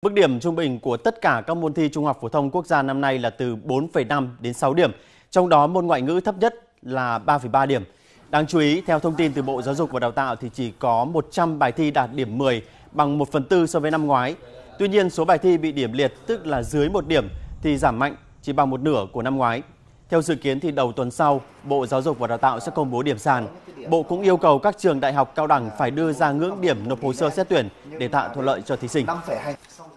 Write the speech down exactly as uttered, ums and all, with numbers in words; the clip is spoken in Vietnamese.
Mức điểm trung bình của tất cả các môn thi Trung học phổ thông quốc gia năm nay là từ bốn phẩy năm đến sáu điểm, trong đó môn ngoại ngữ thấp nhất là ba phẩy ba điểm. Đáng chú ý, theo thông tin từ Bộ Giáo dục và Đào tạo thì chỉ có một trăm bài thi đạt điểm mười, bằng một phần tư so với năm ngoái. Tuy nhiên, số bài thi bị điểm liệt, tức là dưới một điểm, thì giảm mạnh, chỉ bằng một nửa của năm ngoái. Theo dự kiến thì đầu tuần sau, Bộ Giáo dục và Đào tạo sẽ công bố điểm sàn. Bộ cũng yêu cầu các trường đại học cao đẳng phải đưa ra ngưỡng điểm nộp hồ sơ xét tuyển để tạo thuận lợi cho thí sinh.